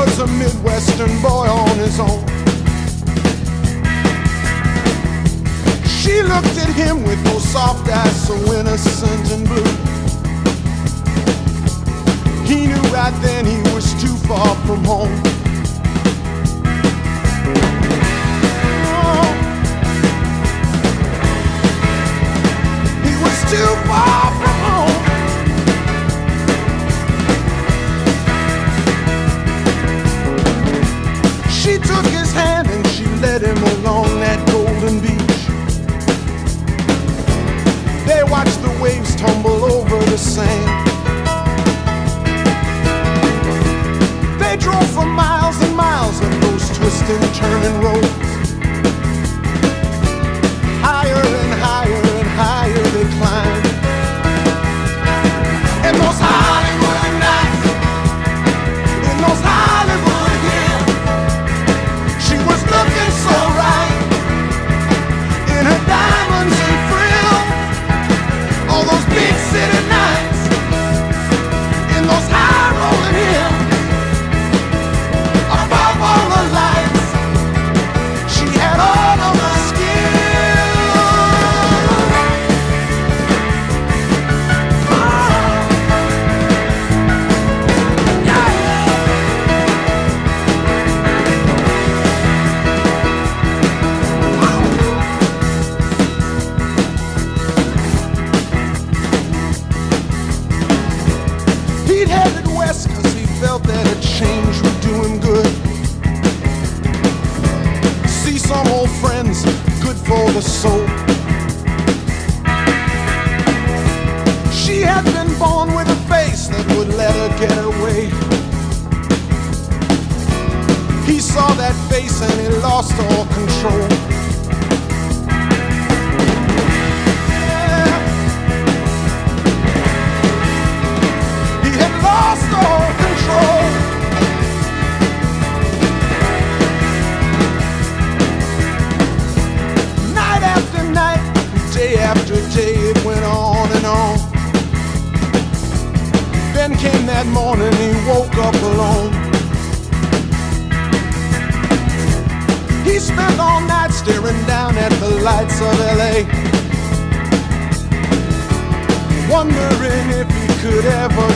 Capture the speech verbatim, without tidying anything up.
was a Midwestern boy on his own. She looked at him with those soft eyes so innocent and blue. He knew right then he was too far from home. Oh, he was too far from home. She took his hand and she led him along that golden beach. They watched the waves tumble over the sand. They drove for miles and miles on those twisting, turning roads. Higher and higher and higher they climbed. And those Hollywood nights, in those Hollywood hills, she was looking so right in her diamonds and frills. All those big city nights, in those high rolling hills, above all the lights, she had all of the He'd headed west cause he felt that a change would do him good. See some old friends, good for the soul. She had been born with a face that would let her get away. He saw that face and he lost all control. Lost all control. Night after night, day after day, it went on and on. Then came that morning, he woke up alone. He spent all night staring down at the lights of L A, wondering if he could ever